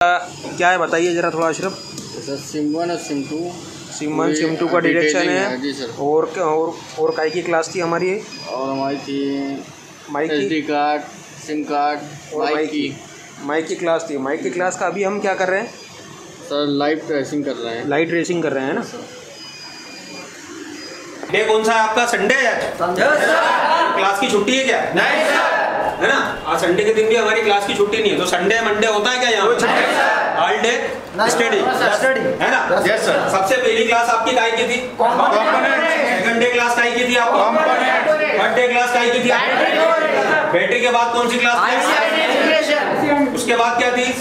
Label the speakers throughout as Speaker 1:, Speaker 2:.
Speaker 1: क्या है बताइए ज़रा थोड़ा अशरफ।
Speaker 2: सर सिम 1 और सिम 2,
Speaker 1: सिम 1 सिम 2 का डिटेक्शन है
Speaker 2: जी सर।
Speaker 1: और काय की क्लास थी हमारी ये?
Speaker 2: और हमारी थी
Speaker 1: माइक की,
Speaker 2: SD कार्ड, सिम कार्ड
Speaker 1: और माइक की क्लास थी। माइक की क्लास का अभी हम क्या कर रहे हैं
Speaker 2: सर? लाइव ट्रेसिंग कर रहे हैं।
Speaker 1: लाइट रेसिंग कर रहे हैं ना। डे कौन सा है आपका? संडे है? क्लास की छुट्टी है क्या? नहीं सर, है ना। आज संडे के दिन भी हमारी क्लास की छुट्टी नहीं है, तो संडे मंडे होता है क्या यहाँ? ऑल डे स्टडी है ना। Yes sir. सबसे पहली क्लास आपकी काय की थी? सेकंड डे क्लास काय की थी आपकी? थर्ड डे क्लास काय की थी? बैटरी के बाद कौन सी क्लास थी? उसके बाद क्या थी?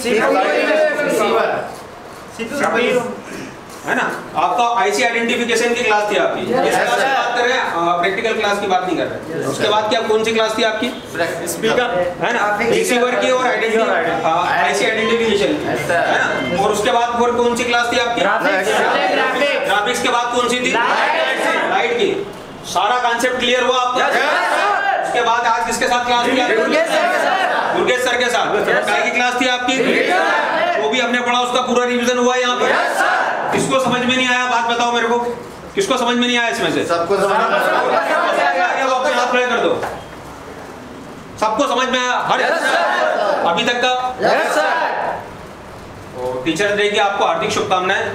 Speaker 1: है ना। आपका IC आइडेंटिफिकेशन की क्लास थी आपकी। इस क्लास की बात कर रहे हैं, प्रैक्टिकल क्लास की बात नहीं कर रहे। उसके बाद क्या कौन सी क्लास थी आपकी? स्पीकर है ना, रिसीवर की और IC आइडेंटिफिकेशन की, है ना। और उसके बाद और कौन सी क्लास थी आपकी? ग्राफिक्स के बाद कौन सी थी? लाइट की। सारा कॉन्सेप्ट क्लियर हुआ आपका? उसके बाद आज किसके साथ क्लास थी? दुर्गेश सर के साथ। काय की क्लास थी आपकी? वो भी हमने पढ़ा, उसका पूरा रिवीजन हुआ यहाँ पर। किसको समझ में नहीं आया बात बताओ मेरे को, किसको समझ में नहीं आया इसमें से? सबको समझ में आया। अपने हाथ खड़े कर दो। सबको समझ में आया? हर अभी तक का? Yes sir. टीचर डे की आपको हार्दिक शुभकामनाएं।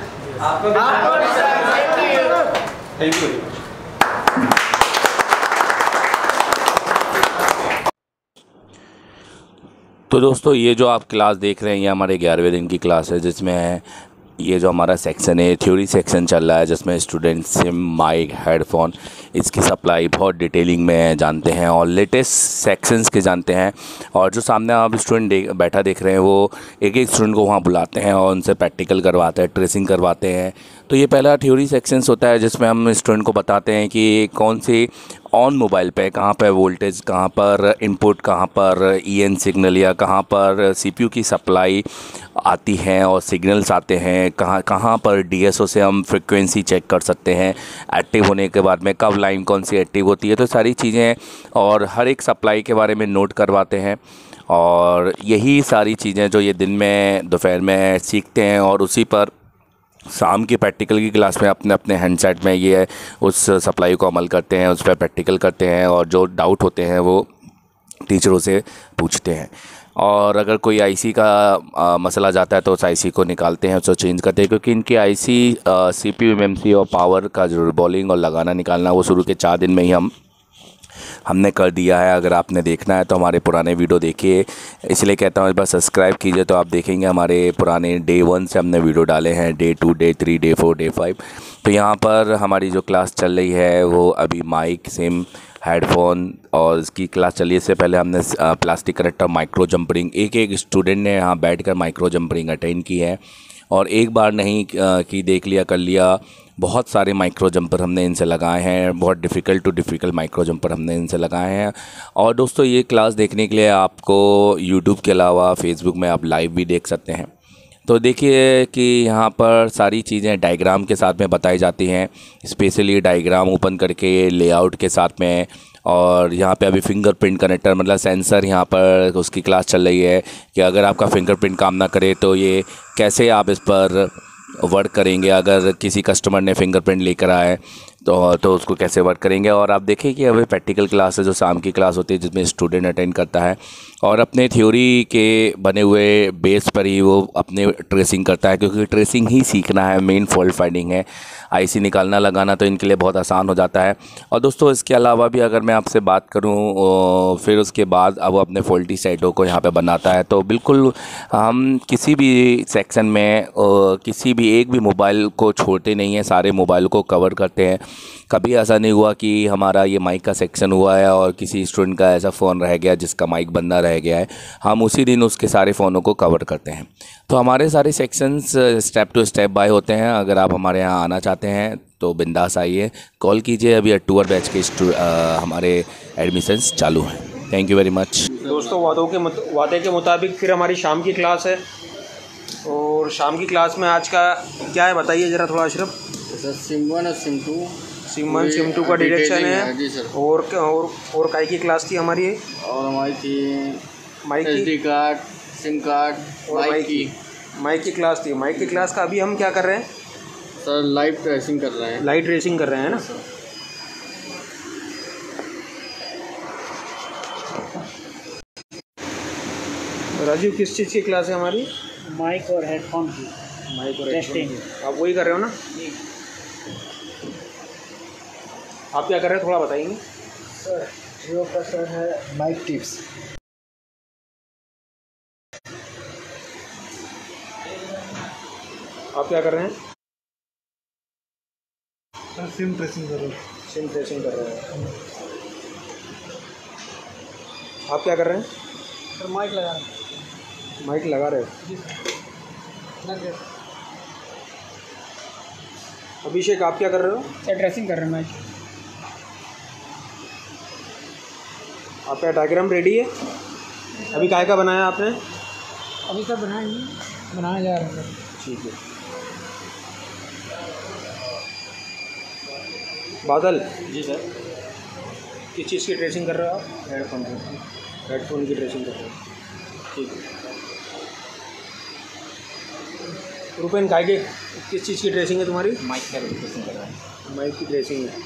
Speaker 1: Thank you.
Speaker 3: तो दोस्तों ये जो आप क्लास देख रहे हैं ये हमारे 11वें दिन की क्लास है, जिसमें ये जो हमारा सेक्शन है थ्योरी सेक्शन चल रहा है, जिसमें स्टूडेंट सिम, माइक, हेडफोन इसकी सप्लाई बहुत डिटेलिंग में जानते हैं और लेटेस्ट सेक्शंस के जानते हैं। और जो सामने आप स्टूडेंट बैठा देख रहे हैं वो एक एक स्टूडेंट को वहाँ बुलाते हैं और उनसे प्रैक्टिकल करवाते हैं, ट्रेसिंग करवाते हैं। तो ये पहला थ्योरी सेक्शंस होता है, जिसमें हम स्टूडेंट को बताते हैं कि कौन सी ऑन मोबाइल पे कहाँ पर वोल्टेज, कहाँ पर इनपुट, कहाँ पर EN सिग्नल या कहाँ पर CPU की सप्लाई आती हैं और सिग्नल्स आते हैं, कहाँ पर DSO से हम फ्रिक्वेंसी चेक कर सकते हैं एक्टिव होने के बाद में, कब लाइन कौन सी एक्टिव होती है। तो सारी चीज़ें और हर एक सप्लाई के बारे में नोट करवाते हैं। और यही सारी चीज़ें जो ये दिन में दोपहर में सीखते हैं और उसी पर शाम की प्रैक्टिकल की क्लास में अपने अपने हैंडसेट में ये उस सप्लाई को अमल करते हैं, उस पर प्रैक्टिकल करते हैं और जो डाउट होते हैं वो टीचरों से पूछते हैं। और अगर कोई IC का मसला जाता है तो उस IC को निकालते हैं, उसको चेंज करते हैं, क्योंकि इनकी IC CPU, MMC और पावर का जो रिबॉलिंग और लगाना निकालना वो शुरू के 4 दिन में ही हमने कर दिया है। अगर आपने देखना है तो हमारे पुराने वीडियो देखिए, इसलिए कहता हूँ एक बार सब्सक्राइब कीजिए तो आप देखेंगे हमारे पुराने Day 1 से हमने वीडियो डाले हैं, Day 2, Day 3, Day 4, Day 5। तो यहाँ पर हमारी जो क्लास चल रही है वो अभी माइक, सिम, हेडफोन और इसकी क्लास चलिए। इससे पहले हमने प्लास्टिक कनेक्टर, माइक्रो जंपरिंग, एक स्टूडेंट ने यहाँ बैठकर माइक्रो जंपरिंग अटेंड की है और एक बार नहीं कि देख लिया कर लिया। बहुत सारे माइक्रो जंपर हमने इनसे लगाए हैं, बहुत डिफ़िकल्ट माइक्रो जंपर हमने इनसे लगाए हैं। और दोस्तों ये क्लास देखने के लिए आपको यूट्यूब के अलावा फेसबुक में आप लाइव भी देख सकते हैं। तो देखिए कि यहाँ पर सारी चीज़ें डायग्राम के साथ में बताई जाती हैं, स्पेशली डायग्राम ओपन करके लेआउट के साथ में। और यहाँ पे अभी फिंगरप्रिंट कनेक्टर मतलब सेंसर यहाँ पर उसकी क्लास चल रही है कि अगर आपका फिंगरप्रिंट काम ना करे तो ये कैसे आप इस पर वर्क करेंगे। अगर किसी कस्टमर ने फिंगरप्रिंट लेकर आए तो उसको कैसे वर्क करेंगे। और आप देखें कि अभी प्रैक्टिकल क्लास है जो शाम की क्लास होती है, जिसमें स्टूडेंट अटेंड करता है और अपने थ्योरी के बने हुए बेस पर ही वो अपने ट्रेसिंग करता है, क्योंकि ट्रेसिंग ही सीखना है, मेन फॉल्ट फाइंडिंग है। IC निकालना लगाना तो इनके लिए बहुत आसान हो जाता है। और दोस्तों इसके अलावा भी अगर मैं आपसे बात करूं फिर उसके बाद अब वो अपने फॉल्टी साइडों को यहाँ पे बनाता है। तो बिल्कुल हम किसी भी सेक्शन में किसी भी एक भी मोबाइल को छोड़ते नहीं हैं, सारे मोबाइल को कवर करते हैं। कभी ऐसा नहीं हुआ कि हमारा ये माइक का सेक्शन हुआ है और किसी स्टूडेंट का ऐसा फ़ोन रह गया जिसका माइक बंदा रह गया है, हम उसी दिन उसके सारे फ़ोनों को कवर करते हैं। तो हमारे सारे sections step to step by होते हैं। अगर आप हमारे यहाँ आना चाहते हैं तो बिंदास आइए, कॉल कीजिए। अभी टूर बैच के हमारे एडमिशन्स चालू हैं। Thank you very much.
Speaker 1: दोस्तों वादे के मुताबिक फिर हमारी शाम की क्लास है और शाम की क्लास में आज का क्या है बताइए ज़रा थोड़ा अशरफ।
Speaker 2: सिम 1 और सिम 2,
Speaker 1: सिम 1 सिम 2 का डिटेक्शन है
Speaker 2: जी सर।
Speaker 1: और काय की क्लास थी हमारी ये?
Speaker 2: और हमारी थी
Speaker 1: mic
Speaker 2: SD card, sim card,
Speaker 1: mic की क्लास थी। माइक की क्लास का अभी हम क्या कर रहे हैं
Speaker 2: सर? लाइव ट्रेसिंग कर रहे हैं।
Speaker 1: लाइट रेसिंग कर रहे हैं ना। राजू, किस चीज़ की क्लास है हमारी?
Speaker 4: माइक और हेडफोन की।
Speaker 1: माइक और
Speaker 4: टेस्टिंग।
Speaker 1: आप वही कर रहे हो ना? आप क्या कर रहे हैं, थोड़ा बताएंगे?
Speaker 4: सर जियो का सर है माइक टिप्स।
Speaker 1: आप क्या कर रहे हैं?
Speaker 4: सर सिम ट्रेसिंग कर रहे हो।
Speaker 1: सिम ट्रेसिंग कर रहे हैं। आप क्या कर रहे हैं?
Speaker 4: सर माइक लगा रहे हैं।
Speaker 1: माइक लगा रहे हो।
Speaker 4: जी सर लग गया।
Speaker 1: अभिषेक, आप क्या कर रहे हो?
Speaker 4: सर ड्रेसिंग कर रहे हैं माइक।
Speaker 1: आपका डायग्राम रेडी है? अभी काय का बनाया आपने?
Speaker 4: अभी सर बनाया जा रहा है सर।
Speaker 1: ठीक है। बादल
Speaker 2: जी सर।
Speaker 1: किस चीज़ की ट्रेसिंग कर रहे हो आप?
Speaker 2: हेडफोन की।
Speaker 1: हेडफोन की ट्रेसिंग कर रहे हो। ठीक है। रूपेन, काय के किस चीज़ की ट्रेसिंग है तुम्हारी?
Speaker 2: माइक का ट्रेसिंग कर रहे हैं।
Speaker 1: माइक की ट्रेसिंग है।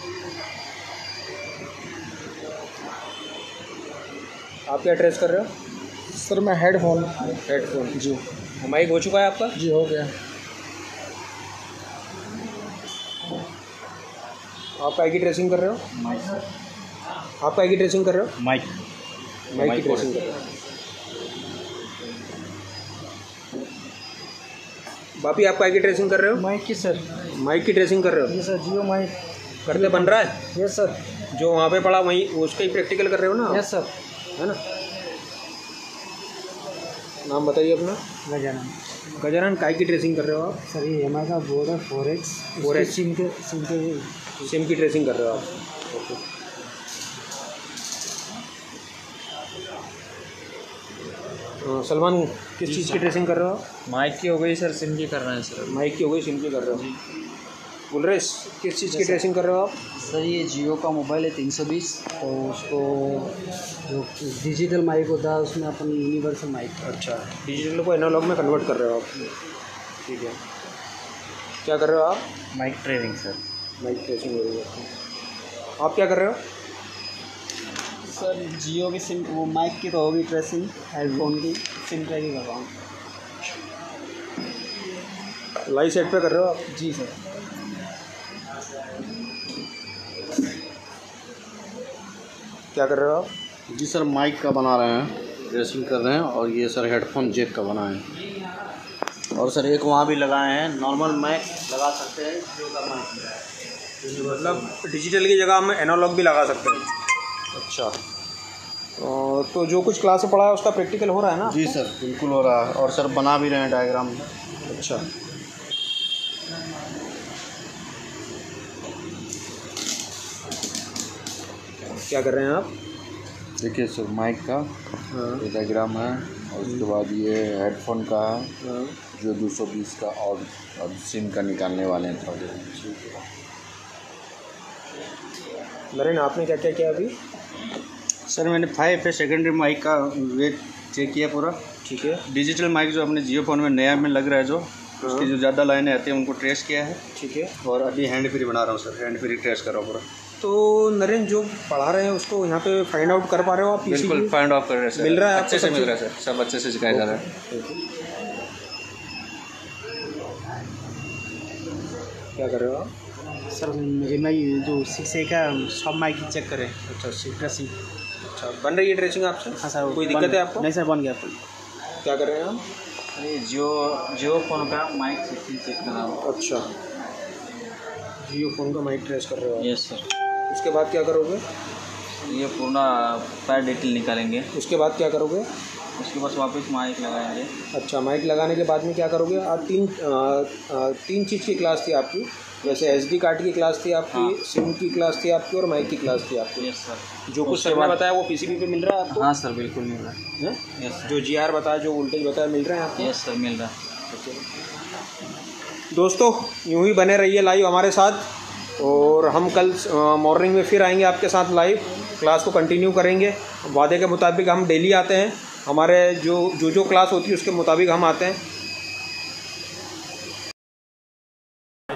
Speaker 1: आप क्या ट्रेस कर रहे हो?
Speaker 4: सर मैं हेडफोन।
Speaker 1: हेडफोन जी। माइक हो चुका है आपका?
Speaker 4: जी हो गया।
Speaker 1: आप काय की ट्रेसिंग कर रहे हो?
Speaker 2: माइक।
Speaker 1: आप काय की ट्रेसिंग कर रहे हो?
Speaker 2: माइक।
Speaker 1: माइक की ट्रेसिंग कर रहे हो। बापी, आप काय की ट्रेसिंग कर रहे हो?
Speaker 4: माइक की सर।
Speaker 1: माइक की ट्रेसिंग कर रहे हो।
Speaker 4: जी सर जियो माइक।
Speaker 1: करते बन रहा है?
Speaker 4: Yes sir.
Speaker 1: जो वहाँ पे पड़ा वहीं उसका ही प्रैक्टिकल कर रहे हो ना?
Speaker 4: Yes sir.
Speaker 1: है ना? नाम बताइए अपना।
Speaker 4: गजानन।
Speaker 1: गजानन, काय की ट्रेसिंग कर रहे हो आप?
Speaker 4: सर ये हमारे का बोर्ड है 4X।
Speaker 1: 4X।
Speaker 4: सिम के
Speaker 1: सिम की ट्रेसिंग कर रहे हो आप? ओके। सलमान, किस चीज़ की ट्रेसिंग कर रहे हो आप?
Speaker 2: माइक की हो गई सर, सिम की कर रहे हैं सर।
Speaker 1: माइक की हो गई, सिम की कर रहे हो। गुलरेश, किस चीज़ की ट्रेसिंग कर रहे हो आप?
Speaker 4: सर ये जियो का मोबाइल है 320, तो उसको जो डिजिटल माइक होता है उसमें अपन यूनिवर्सल माइक।
Speaker 1: अच्छा, डिजिटल को एनालॉग में कन्वर्ट कर रहे हो आप? ठीक है। क्या कर रहे हो आप?
Speaker 2: Mic training sir.
Speaker 1: Mic tracing हो रही है। आप क्या कर रहे हो?
Speaker 4: सर जियो की सिम, वो माइक की तो होगी ट्रेसिंग, हेडफोन की सिम ट्रेसिंग कर रहा हूँ।
Speaker 1: लाइव सेट पे कर रहे हो आप?
Speaker 4: जी सर।
Speaker 1: क्या कर रहे हो आप?
Speaker 2: जी सर, माइक का बना रहे हैं, ट्रेसिंग कर रहे हैं। और ये सर हेडफोन जेक का बनाए हैं। और सर एक वहाँ भी लगाए हैं, नॉर्मल माइक लगा सकते हैं, जियो का माइक।
Speaker 1: मतलब डिजिटल की जगह हम एनालॉग भी लगा सकते हैं। अच्छा, तो जो कुछ क्लास में पढ़ा है उसका प्रैक्टिकल हो रहा है ना?
Speaker 2: जी सर बिल्कुल हो रहा है। और सर बना भी रहे हैं डायग्राम।
Speaker 1: अच्छा, क्या कर रहे हैं आप?
Speaker 2: देखिए सर माइक का ये डायग्राम है, और उसके बाद ये हेडफोन का है जो 220 का, और सिम का निकालने वाले हैं थोड़े।
Speaker 1: नरेन, आपने क्या क्या किया अभी?
Speaker 2: सर मैंने 5 पे सेकेंडरी माइक का वेट चेक किया पूरा।
Speaker 1: ठीक है।
Speaker 2: डिजिटल माइक जो अपने जियो फोन में नया में लग रहा है, जो उसकी जो ज़्यादा लाइनें आती हैं उनको ट्रेस किया है।
Speaker 1: ठीक है।
Speaker 2: और अभी हैंड फ्री बना रहा हूँ सर, हैंड फ्री ट्रेस कर रहा हूँ पूरा।
Speaker 1: तो नरेन, जो पढ़ा रहे हैं उसको यहाँ पे फाइंड आउट कर पा रहे हो आप?
Speaker 2: बिल्कुल फाइंड आउट कर रहे हैं सर।
Speaker 1: मिल रहा है आपको?
Speaker 2: अच्छे से मिल रहा है सर, सब अच्छे से सिखाया जा रहा है।
Speaker 1: क्या कर रहे हो आप?
Speaker 4: सर मुझे मैं जो 6A का सब माइक की चेक करें।
Speaker 1: अच्छा,
Speaker 4: ट्रेसिंग।
Speaker 1: अच्छा, बन रही है ट्रेसिंग आपसे?
Speaker 4: हाँ सर।
Speaker 1: कोई दिक्कत है आपको?
Speaker 4: नहीं सर, बन गया।
Speaker 1: क्या कर रहे हैं आप?
Speaker 2: अरे जियो फोन का माइक चेक कर रहा हूँ।
Speaker 1: अच्छा, जियो फोन का माइक ट्रेस कर रहे हो आप?
Speaker 2: Yes sir.
Speaker 1: उसके बाद क्या करोगे?
Speaker 2: ये पूरा पैर डिटेल निकालेंगे।
Speaker 1: उसके बाद क्या करोगे?
Speaker 2: उसके बाद वापस माइक लगाएंगे।
Speaker 1: अच्छा, माइक लगाने के बाद में क्या करोगे आप? तीन चीज़ की क्लास थी आपकी, जैसे SD कार्ड की क्लास थी आपकी,
Speaker 2: हाँ।
Speaker 1: सिम की क्लास थी आपकी, और माइक की क्लास थी आपकी।
Speaker 2: Yes sir.
Speaker 1: जो कुछ सर ने बताया वो PCB पे मिल रहा है आपको?
Speaker 2: हाँ सर बिल्कुल मिल रहा है।
Speaker 1: हैं?
Speaker 2: यस
Speaker 1: जो GR बताया, जो वोल्टेज बताया, मिल रहे हैं आपको?
Speaker 2: यस सर मिल रहा है।
Speaker 1: दोस्तों, यूं ही बने रहिए लाइव हमारे साथ, और हम कल मॉर्निंग में फिर आएंगे आपके साथ लाइव, क्लास को कंटिन्यू करेंगे। वादे के मुताबिक हम डेली आते हैं, हमारे जो क्लास होती है उसके मुताबिक हम आते हैं।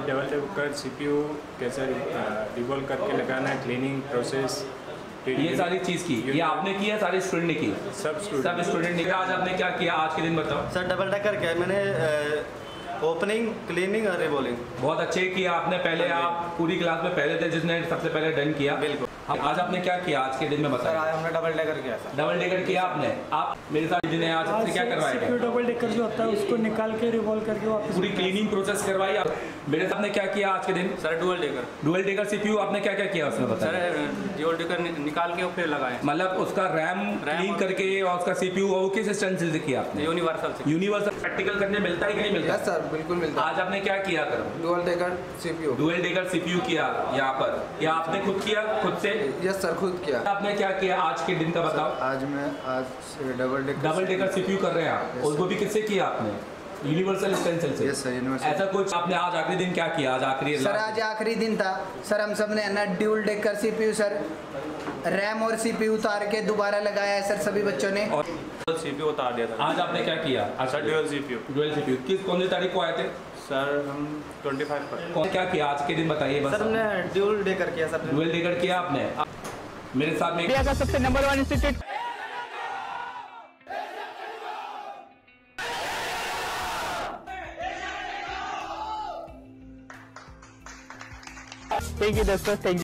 Speaker 5: डबल डेकर CPU कैसे डिवॉल्व करके लगाना है, क्लीनिंग प्रोसेस,
Speaker 3: ये सारी चीज़ की ये आपने किया, सारे स्टूडेंट ने की,
Speaker 5: सब
Speaker 3: स्टूडेंट ने। आज आपने क्या किया आज के दिन बताओ
Speaker 2: सर डबल डेकर क्या है, मैंने ओपनिंग, क्लीनिंग और रिवॉल्विंग।
Speaker 3: बहुत अच्छे किया आपने। पहले आप पूरी क्लास में पहले थे जिसने सबसे पहले डन किया।
Speaker 2: बिल्कुल।
Speaker 3: आज आपने क्या किया आज के दिन में बताया?
Speaker 2: आज हमने डबल डेकर किया सर।
Speaker 3: डबल डेकर किया आपने। आप मेरे साथ जिन्हें आज आपसे क्या करवाया?
Speaker 6: डबल डेकर जो होता है उसको निकाल के रिवॉल्व करके वापस
Speaker 3: पूरी क्लीनिंग प्रोसेस करवाई आप। मेरे साथ ने क्या किया आज के दिन?
Speaker 5: सर डुअल डेकर
Speaker 3: CPU आपने क्या क्या किया उसमें बताया?
Speaker 5: सर डुअल डेकर निकाल के फिर लगाए,
Speaker 3: मतलब उसका रैम क्लीन करके और उसका CPU वो किस स्टैंड से किया आपने?
Speaker 5: यूनिवर्सल से।
Speaker 3: यूनिवर्सल प्रैक्टिकल करने मिलता है कि नहीं मिलता?
Speaker 7: सर बिल्कुल मिलता है।
Speaker 3: आज आपने क्या किया करो?
Speaker 7: डुअल डेकर
Speaker 3: CPU किया यहाँ पर, या आपने खुद किया खुद से?
Speaker 7: यस सर खुद किया।
Speaker 3: आपने क्या किया आज के दिन का बताओ?
Speaker 7: आज डबल डेकर
Speaker 3: CPU कर रहे हैं आप, उसको भी किससे किया आपने? यूनिवर्सल स्टेंसिल से।
Speaker 7: Yes sir universal.
Speaker 3: ऐसा कुछ आपने आज आखिरी दिन क्या किया? आज आखिरी
Speaker 8: सर आज आखिरी दिन था सर, हम सब ने ना dual decker CPU sir RAM और CPU उतार के दोबारा लगाया है सर सभी बच्चों ने,
Speaker 5: और CPU उतार दिया था।
Speaker 3: आज आपने क्या किया?
Speaker 5: अच्छा डुअल CPU
Speaker 3: किस कौन सी तारीख को आए थे?
Speaker 5: सर हम 25 पर।
Speaker 3: क्या किया आज के दिन बताइए बस।
Speaker 2: सर हमने ड्यूल डेकर किया सर।
Speaker 3: डुअल डेकर किया आपने। मेरे साथ में
Speaker 6: इंडिया का सबसे नंबर 1 इंस्टीट्यूट थैंक यू दोस्तों, थैंक यू।